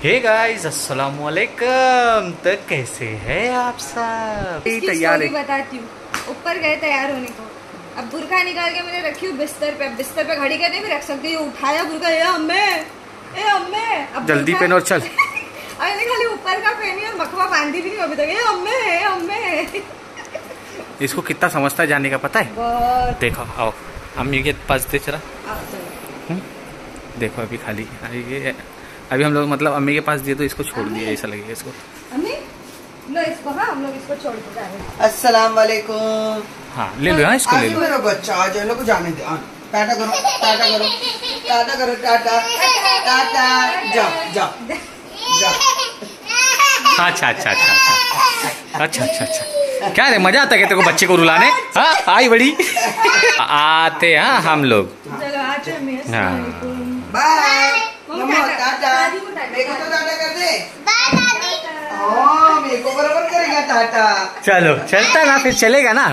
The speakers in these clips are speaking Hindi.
हे गाइस अस्सलाम वालेकुम। तो कैसे हैं आप सब? तैयार है, बताती हूँ। ऊपर गए तैयार होने को, अब बुर्का निकाल के मैंने रखी हूँ बिस्तर पे। बिस्तर पे घड़ी करने भी रख सकती हूँ। उठाया बुर्का, ए अम्मे अब जल्दी पहन और चल। अरे खाली ऊपर का पहनी और मखवा बांधी भी नहीं अभी तक। ए अम्मे इसको कितना समझता है जाने का पता है? बहुत। देखो आओ अम्मी के पास दे चला। देखो अभी खाली अभी हम लोग मतलब अम्मी के पास दिए तो इसको छोड़ दिया, ऐसा लगेगा इसको। अम्मी लो इसको, हाँ हम लोग इसको छोड़ के जा रहे हैं। अस्सलाम वालेकुम। हाँ ले लो, हाँ इसको ले लो। मेरा बच्चा आज लोग जाने दे। टाटा करो, टाटा करो, टाटा करो, टाटा टाटा। जाओ जाओ जाओ। अच्छा अच्छा अच्छा अच्छा अच्छा अच्छा अच्छा। क्या रे मजा आता है तेरे को बच्चे को रुलाने? हाँ आई बड़ी आते हैं हाँ हम लोग। चलो आते हैं। हाँ बाय मम्मा, टाटा। मेरे को तो टाटा कर दे। हाँ मेरे को बराबर करेगा टाटा। चलो चलता ना फिर चलेगा ना।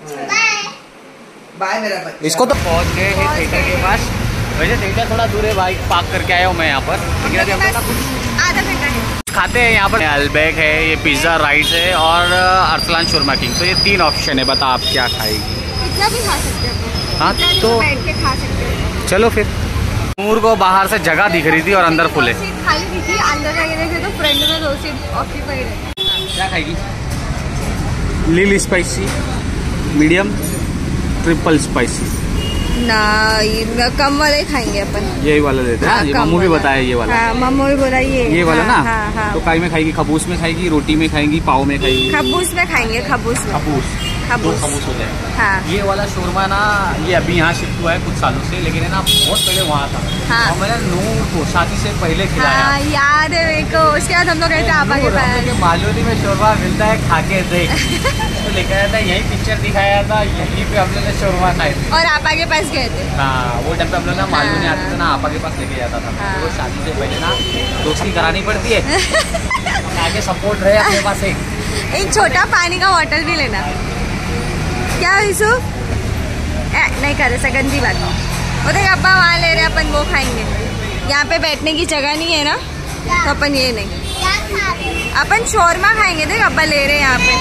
बाय मेरा बच्चा। इसको तो पहुंच गए हैं थिएटर के पास। वैसे थिएटर थोड़ा दूर है, बाइक पार्क करके आया हूँ मैं यहाँ पर। लेकिन अभी हम लोग कुछ आधा घंटा खाते हैं यहाँ पर। अल्बेक है, ये पिज्ज़ा राइस है और अरसलान शोरमा किंग। तो ये 3 ऑप्शन है, बता आप क्या खाएगी? कितना भी खा सकते हो। हाँ तो बैठ के खा सकते हो। चलो फिर। नूर को बाहर से जगह दिख रही थी और अंदर फुल है। खाली दिखी, अंदर जाके देखे तो फ्रंट में 2 सीट ऑक्यूपाइड है। क्या खाएगी? लिल स्पाइसी, मीडियम, ट्रिपल स्पाइसी। ना कम वाले खाएंगे अपन। यही वाला लेते हैं। ये मम्मू भी बताया ये वाला। हाँ, मम्मू भी बोला ये वाला ना। हाँ, हाँ। तो काई में खाएगी? खबूस में खाएगी, रोटी में खाएगी, पाव में खाएगी? खबूस में खाएंगे। खबूस में। दो खबूस हो जाए। हाँ। ये वाला शोरमा ना ये अभी यहाँ शिफ्ट हुआ है कुछ सालों से, लेकिन है ना बहुत पहले वहाँ था। हाँ। और मैंने नूर को शादी से पहले खिलाया। हाँ, याद है मेरे को। उसके बाद हम लोग गए थे आपा के पास। मालूनी में शोरमा मिलता है, खा के देख। तो लेकर आया था, यही पिक्चर दिखाया था, यहीं पे हम लोग ने शोरमा खाए थे। और आपा के पास गए थे। हाँ वो टाइम पे हम लोग ना मालूनी आते थे ना, आपा के पास लेके जाता था। हाँ। तो शादी से पहले ना दोस्ती करानी पड़ती है। आगे सपोर्ट रहे अपने पास। एक छोटा पानी का बॉटल भी लेना। क्या इसो नहीं कर रहे, गंदी बात। वो देख अब्बा वहाँ ले रहे, अपन वो खाएंगे। यहाँ पे बैठने की जगह नहीं है ना, तो अपन ये नहीं, अपन शोरमा खाएंगे। देख अब्बा ले रहे हैं यहाँ पे।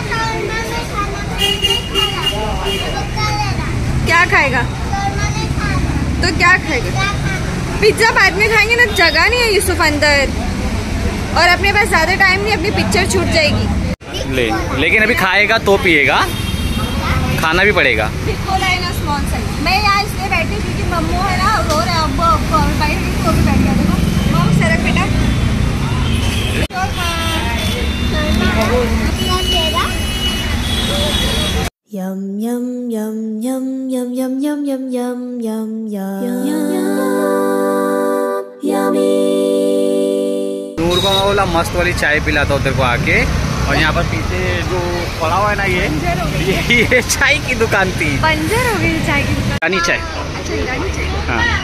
क्या खाएगा? तो क्या खाएगा? पिज्जा बाद में खाएंगे ना, जगह नहीं है यूसुफ अंदर। और अपने पास ज्यादा टाइम नहीं, अपनी पिक्चर छूट जाएगी। लेकिन अभी खाएगा तो पिएगा, खाना भी पड़ेगा। मैं यहाँ इसलिए बैठी क्योंकि मम्मू है ना रो रहे, अब बैठ गई तो भी बैठ गया। देखो मम्मू सरक बेटा। Yum yum yum yum yum yum yum yum yum yum yum yummy। नूर को मैं बोला मस्त वाली चाय पिलाता हूँ तेरे को आके। और यहाँ पर पीछे जो पड़ा हुआ है ना ये चाय की दुकान थी। बंजर हो गई चाय की दुकान। ईरानी चाय। अच्छा ईरानी चाय। हाँ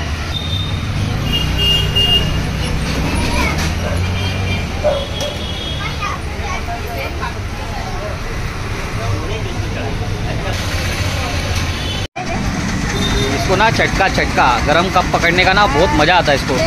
इसको ना झटका गरम कप पकड़ने का ना बहुत मजा आता है इसको।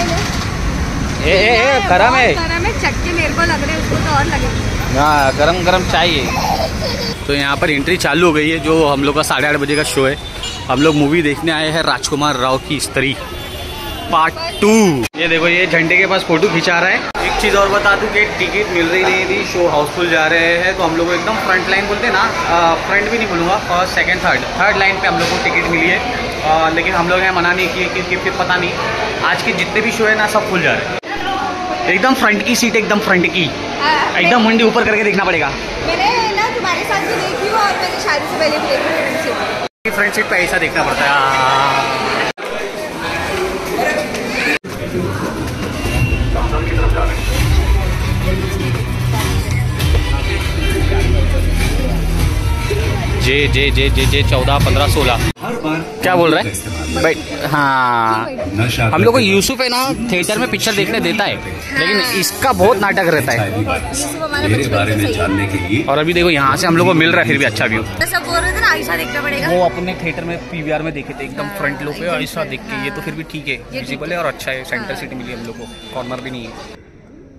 ए गरम है। चटके मेरे को लग रहे हैं, उसको तो और लगेगा। हाँ गरम चाहिए। तो यहाँ पर एंट्री चालू हो गई है। जो हम लोग का 8:30 बजे का शो है। हम लोग मूवी देखने आए हैं राजकुमार राव की स्त्री पार्ट 2। ये देखो ये झंडे के पास फोटो खिंचा रहा है। एक चीज़ और बता दूं कि टिकट मिल रही नहीं थी, शो हाउसफुल जा रहे हैं। तो हम लोग को एकदम फ्रंट लाइन बोलते हैं ना, फ्रंट भी नहीं बोलूँगा, फर्स्ट सेकंड थर्ड लाइन पे हम लोग को टिकट मिली है। लेकिन हम लोग ने मना नहीं किए क्योंकि फिर पता नहीं आज के जितने भी शो है ना सब खुल जा रहे हैं। एकदम फ्रंट की सीट, एकदम फ्रंट की, एकदम मुंडी ऊपर करके देखना पड़ेगा। मैंने ना तुम्हारे साथ भी देखी हूँ और मैंने शादी से पहले भी देखी। फ्रंट सीट पे ऐसा देखना पड़ता है। जे 14 15 16 क्या बोल रहा है भाई? हाँ हम लोग को यूसुफ है ना थिएटर में पिक्चर देखने देता है, लेकिन इसका बहुत नाटक रहता है। बारे में जानने के लिए। और अभी देखो यहाँ से हम लोग को मिल रहा है फिर भी अच्छा व्यू। सब बोल रहे थे ना ऐसा देखना पड़ेगा। वो अपने थिएटर में पीवीआर में देखे थे एकदम फ्रंट लो पे ऐसा देख के। ये तो फिर भी ठीक है, विजिबल है और अच्छा है। सेंटर सीट मिली हम लोग को, कॉर्नर भी नहीं है।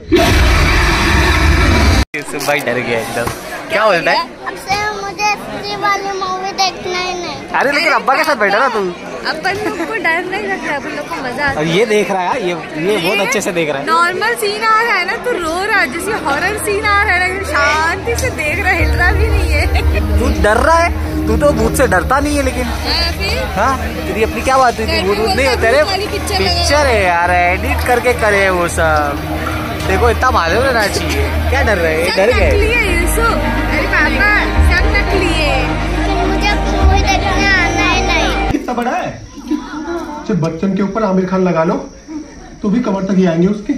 यूसुफ भाई डर गया एकदम। क्या बोलता है? अब से मुझे इतनी वाली मूवी देखना ही नहीं। अरे लेकिन अब्बा के साथ बैठा ना तू। अपन लोग को डर नहीं लगता, अपन लोग को मजा आता और ये देख रहा है, ये बहुत अच्छे से देख रहा है। नॉर्मल सीन आ रहा है ना, तो रो रहा है, जैसे हॉरर सीन आ रहा है, लेकिन शांति से देख रहा है, हिल रहा भी नहीं है। तू डर रहा है? तू तो भूत से डरता नहीं है लेकिन। हाँ तेरी अपनी क्या बात हुई? भूत नहीं होते रे, पिक्चर है यार, एडिट करके करे वो सब। देखो इतना मालूम रहना चाहिए, क्या डर रहे हैं? डर गए। अरे पापा सब नकली है। मुझे मूवी देखने आना ही नहीं। कितना बड़ा है? सिर्फ बच्चन के ऊपर आमिर खान लगा लो तो भी कमर तक ही आएंगे उसके।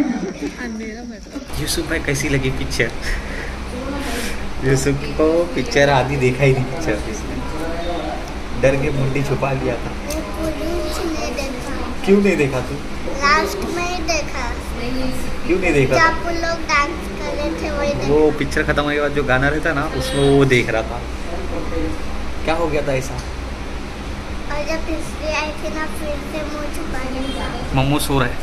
यूसुफ भाई कैसी लगी पिक्चर? यूसुफ को पिक्चर आधी देखा ही नहीं पिक्चर, डर के मुंडी छुपा लिया था। नहीं देखा। क्यों नहीं देखा तू? लास्ट में ही देखा। क्यों नहीं देखा? जब लोग डांस कर रहे थे वही देखा। वो पिक्चर खत्म होने के बाद जो गाना रहता ना उसमें वो देख रहा था। क्या हो गया था ऐसा? और जब पिछली आई थी ना फिर से मुँह छुपा लिया। मम्मू सो रहा है।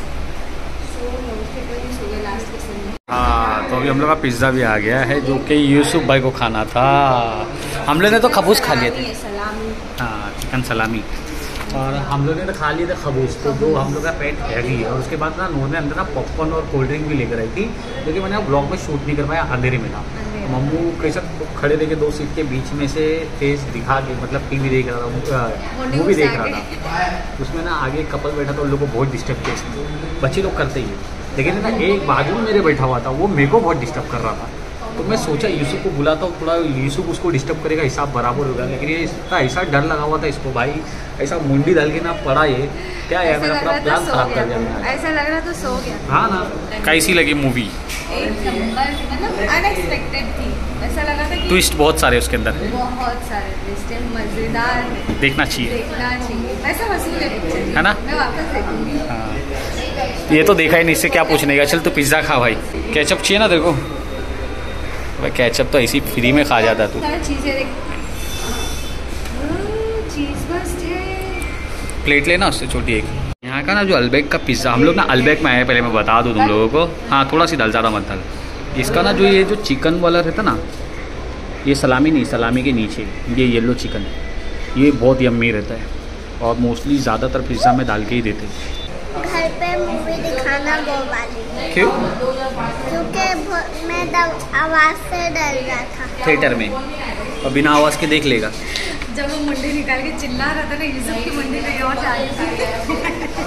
हाँ तो अभी हम लोग का पिज्ज़ा भी आ गया है जो कि यूसुफ भाई को खाना था। हम लोग ने तो खबूस खा लिए थे। हाँ चिकन सलामी। और हम लोग ने तो खा लिए थे खबूस, तो जो हम लोग का पेट हैवी है। और उसके बाद ना नूर ने अंदर ना पॉपकॉर्न और कोल्ड ड्रिंक भी लेकर आई थी, क्योंकि मैंने ब्लॉग में शूट नहीं कर पाया, अंधेरे में था। मम्मू कैसे खड़े रह के 2 सीट के बीच में से फेस दिखा के, मतलब टीवी देख रहा था, मूवी देख रहा था। उसमें ना आगे कपल बैठा था, उन लोग को बहुत डिस्टर्ब किया। बच्चे लोग करते ही है, लेकिन ना एक बाजू में मेरे बैठा हुआ था, वो मेरे को बहुत डिस्टर्ब कर रहा था। तो मैं सोचा यूसुफ को बुलाता हूँ, थोड़ा यूसुफ उसको डिस्टर्ब करेगा, हिसाब बराबर होगा। लेकिन ये इसका ऐसा डर लगा हुआ था इसको, भाई ऐसा मुंडी डाल के ना पड़ा, ये क्या है मेरा पूरा प्लान खराब कर दिया। ऐसा लग रहा तो सो गया। हाँ ना। कैसी लगी मूवी? एक नंबर, मतलब अनएक्सपेक्टेड थी। ऐसा लगा था कि ट्विस्ट बहुत सारे उसके अंदर, बहुत सारे ट्विस्ट है, मजेदार है, देखना चाहिए, देखना चाहिए। वैसा वसूल है पिक्चर, है ना? मैं वापस देखूंगी। हाँ ये तो देखा ही नहीं, इससे क्या पूछने का। चल तू पिज्ज़ा खा भाई। केचप चाहिए ना तेरे को? भाई केचप तो ऐसी फ्री में खा जाता तू। चीजें देख, चीज बस्ट है। प्लेट लेना उससे छोटी एक। यहाँ का ना जो अल्बेक का पिज़्ज़ा, हम लोग ना अल्बेक में आए, पहले मैं बता दूँ तुम लोगों को। हाँ थोड़ा सी डाल, ज़्यादा मत डाल। इसका ना जो ये जो चिकन वाला रहता ना, ये सलामी नहीं, सलामी के नीचे ये येलो चिकन, ये बहुत यम्मी रहता है। और मोस्टली ज़्यादातर पिज़्ज़ा में डाल के ही देते हैं। घर पे मूवी दिखाना वो वाली। क्यों? क्योंकि मैं आवाज़ से डर रहा था। थिएटर में और बिना आवाज़ के देख लेगा। जब वो मुंडी निकाल के चिल्ला रहा था ना, यूसुफ की मुंडी कहीं और जा रही थी।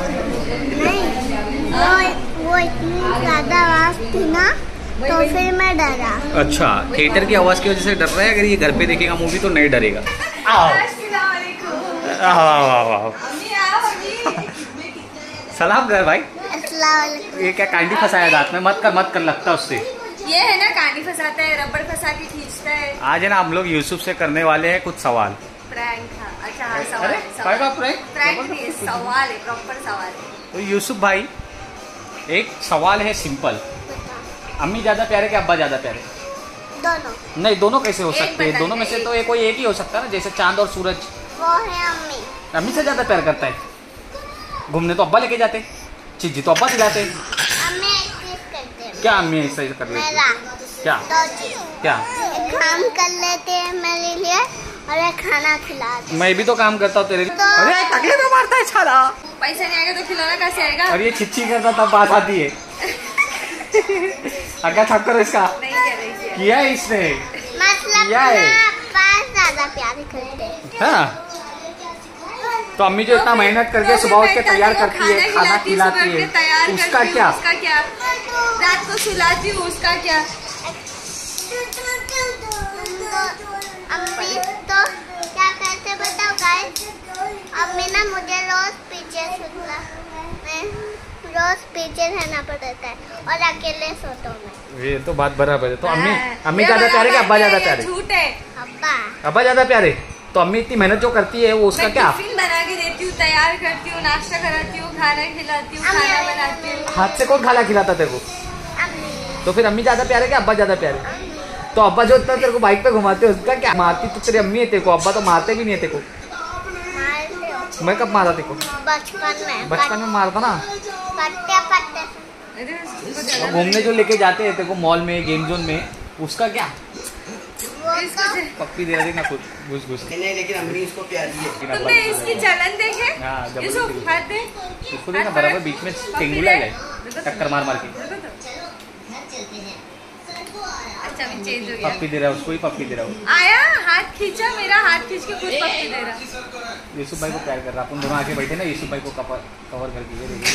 नहीं वो इतनी ज़्यादा आवाज़ थी ना, तो फिर मैं डरा। अच्छा थिएटर की आवाज़ की वजह से डर रहा है। अगर ये घर पे देखेगा मूवी तो नहीं डरेगा। सलाम कर भाई। ये क्या कांडी फंसाया दांत में? मत कर लगता उससे। ये है ना कांडी फंसाता है, रबड़ फंसा के खींचता है। आज है ना हम लोग यूसुफ से करने वाले हैं कुछ सवाल। प्रैंक था। अच्छा हाँ, सवाल अरे सवाल प्रैंक नहीं है, सवाल है, प्रॉपर सवाल है। तो यूसुफ भाई एक सवाल है सिंपल, अम्मी ज्यादा प्यारे कि अब्बा ज्यादा प्यारे? दोनों। नहीं दोनों कैसे हो एक सकते हैं? बताइए, दोनों में से तो कोई एक ही हो सकता है ना, जैसे चांद और सूरज। वो है अम्मी। अम्मी से ज्यादा प्यार करता है। घूमने तो अब्बा लेके जाते, चीजी तो अब्बा दिलाते। अम्मी एक चीज करते हैं। क्या अम्मी ऐसा कर लेती? मेरा क्या 2 चीज। क्या? एक काम कर लेते हैं मेरे लिए और एक खाना खिलाते। मैं भी तो काम करता हूँ तेरे लिए। तो- अरे टकले में मारता है छाला। पैसा नहीं आएगा तो खिलौना कैसे आएगा? और ये छिच्ची करता तब बात आती है। अगर ठक करो इसका। नहीं किया, नहीं किया। किया है इसने। मतलब या है। ना पास ज्यादा प्यार करते हैं। हाँ तो अम्मी जो इतना मेहनत करके सुबह उठ के तैयार करती है, खाना खिलाती है, उसका क्या? उसका क्या? रात को सुलाती हूँ, उसका क्या? अम्मी तो क्या करते बताओ गाइस? अम्मी ना मुझे रोज पीछे सुनता, मैं रोज पीछे रहना पड़ता है और अकेले सोता हूँ मैं। ये तो बात बराबर है। तो अम्मी ज्यादा प्यारे कि अब्बा ज्यादा प्यारे? झूठ है। अब्बा ज्यादा प्यारे। तो अम्मी इतनी मेहनत जो करती है वो उसका मैं क्या? टिफिन बना के देती हूँ, तैयार करती हूँ, नाश्ता कराती हूँ, खाना खिलाती हूँ, खाना बनाती हूँ। हाथ से कौन खाना खिलाता तेरे को? तो फिर अम्मी ज्यादा प्यारे कि अब्बा ज्यादा प्यारे? तो अब्बा जो इतना तेरे को बाइक पे घुमाते हो उसका क्या? मारती तो तेरी अम्मी है तेरे को, अब्बा तो मारते भी नहीं है तेरे को। मैं कब मारा तेरे को? बचपन में मारता ना। पट्टे को जगह घूमने जो लेके जाते हैं तेरे को मॉल में, गेम जोन में, उसका क्या पप्पी दे रहे ना खुद घुस घुस। नहीं, लेकिन हमने इसको प्यार दिया। तुमने इसकी चलन देखे? हाँ, जबरदस्ती यूसुफ, की। हाथ दे। इसको देखना बराबर बीच में टेंगुला है, टक्कर मार मार के। अच्छा अभी चेंज हो गया। पप्पी दे रहा है उसको ही, पप्पी दे रहा हूँ। आया हाथ खींचा, मेरा हाथ खींच के खुद पप्पी दे रहा। यूसुफ भाई को प्यार कर रहा, अपन दोनों आके बैठे ना, यूसुफ भाई को कवर करके ये देखिए।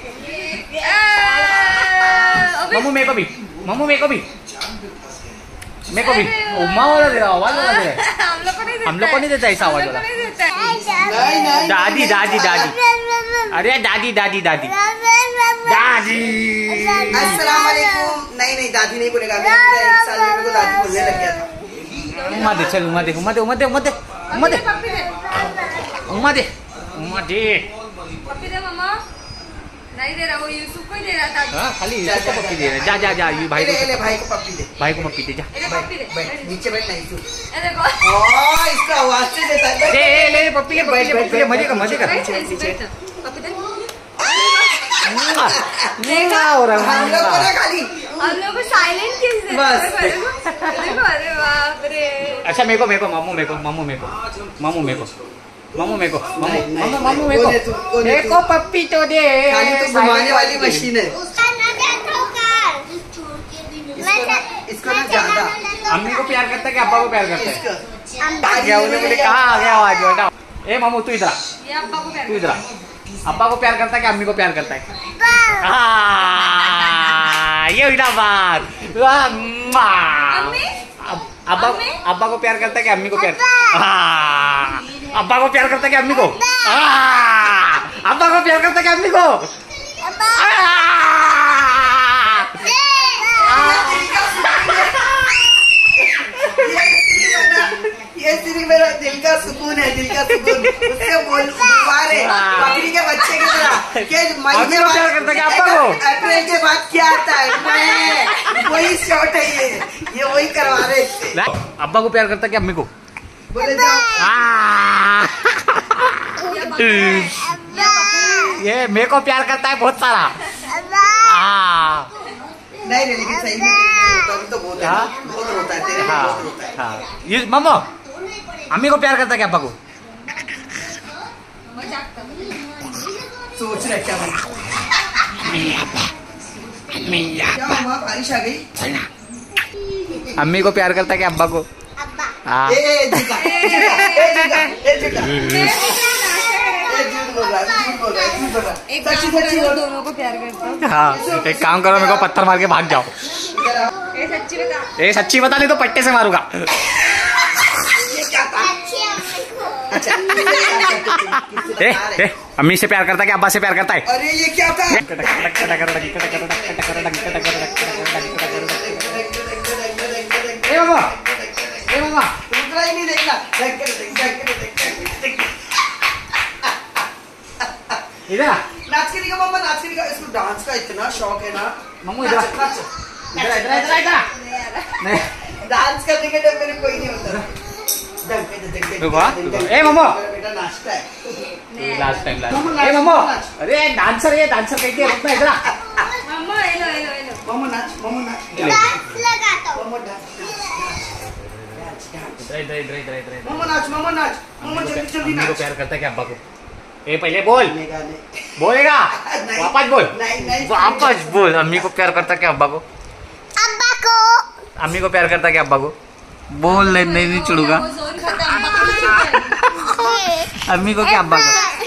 अबे मम्मू मेरे को भी, मम्मू मेरे को भी, मेरे को भी। उम्मा वाला दे रहा, आवाज वाला दे रहा है। हम लोग को नहीं देता ऐसा आवाज वाला। नहीं, दादी दादी दादी, अरे दादी दादी दादी दादी। अस्सलाम वालेकुम। नहीं, दादी नहीं बोलेगा। मैं 1 साल में मेरे को दादी बोलने लग गया था। उम्मा दे, चल उम्मा दे, उम्मा दे, उम्मा दे, उम्मा दे, उम्मा दे, पप्पी दे, उम्मा दे, उम्मा दे। पप्पी दे मम्मा। नहीं दे रहा, वो यूसुफ को ही दे रहा था। हाँ, खाली यूसुफ को पप्पी दे रहा है। जा जा जा, ये भाई ले को, भाई को पप्पी दे। भाई को पप्पी दे, जा। ये पप्पी दे। बैठ, नीचे बैठ। नहीं तू। ये देखो। इसका आवाज से देता है। ले पप्पी ले, पप्पी ले, पप्पी ले, मजे कर, मजे कर। बैठ, ऐसे बैठ। पप्पी दे। क्या हो रहा हम लोग को ना खाली हम लोग को साइलेंट किस दे? बस। देखो, अरे बाप रे। अच्छा मेरे को मामू मेरे को, मामू मेरे को, मामू मेरे को, मामू मेरे को, मामू मामू मामू मेरे कौन है तू? को, कौन है मेरे तू? को पप्पी तो दे। खाली तो घुमाने वाली मशीन है। उसका ना देखो कर। इसको ना ज्यादा। अम्मी को प्यार करता है कि अब्बा को प्यार करता है? इसका आ गया, उन्हें बोले कहाँ आ गया आवाज बेटा। ए मामू तू इधर आ, ये अब्बा को प्यार तू इधर आ। अब्बा को प्यार करता है कि अम्मी को प्यार करता है? ये हुई ना बात। अम्मी? अब्बा अम्मी? अब्बा को प्यार करता है कि अम्मी को प्यार? अब्बा को प्यार करता है कि अम्मी को? अब्बा को प्यार करता है कि अम्मी को? ये सिर्फ मेरा दिल का सुकून है, दिल का सुकून। उससे बुलवा रहे बकरी के बच्चे की तरह कि मई अम्मी के को प्यार करता है कि अब्बा को? अप्रैल के बाद क्या आता है? मैं वही शॉट है ये वही करवा रहे इससे। अब्बा को प्यार करता है कि अम्मी को? बोले जाओ। ये मेरे को प्यार करता है बहुत सारा। नहीं, लेकिन सही में तो बहुत है, बहुत होता है तेरे में, बहुत होता है। हाँ, ये मम्मा अम्मी को प्यार करता है कि अब्बा को? सोच रहे क्या क्या हुआ? बारिश आ गई। अम्मी को प्यार करता है कि अब्बा को? हाँ। ए झुका, झुका, झुका। झूठ बोल रहा है। एक सच्ची काम सच्ची करो, बोल। दोनों को प्यार करता हूँ। हाँ, एक काम करो, मेरे को पत्थर मार के भाग जाओ। ये सच्ची बता। ए सच्ची बता, नहीं तो पट्टे से मारूंगा। ये क्या था? अच्छा, ए, अम्मी से प्यार करता है कि अब्बा से प्यार करता है? अरे ये क्या था? ए मामा, ए मामा, दूसरा ही नहीं देखना। इधर आ। नाच के दिखा मम्मा, नाच के दिखा। इसको डांस का इतना शौक है ना। मम्मू इधर आ। नाच, नाच। इधर आ, इधर आ, इधर आ, इधर आ। नहीं, डांस करने के टाइम मेरे कोई नहीं होता। रुको, ए मम्मा, बेटा नाचता है। लास्ट टाइम ए मम्मा, अरे डांसर ये डांसर कहती है, रुकना इधर आ। Mamma hello hello hello. Mamma नाच, मम्मा नाच। डांस लगाता हूँ। Mamma dance. इधर इधर इधर इधर। मम्मा नाच, मम्मा नाच। मम्मा जल्दी जल्दी अम्मी को नाच। प्यार करता है कि अब्बा को? ए पहले बोल, गाने। बोलेगा? नहीं। वापस बोल, नहीं। वापस बोल। अम्मी को प्यार करता है कि अब्बा को? अब्बा को। अम्मी को प्यार करता है कि अब्बा को? बोल, नहीं चुड़ूगा। वो जोर खाता है, अब्बा को नहीं छूता है। अम्मी को क्या अब्बा को?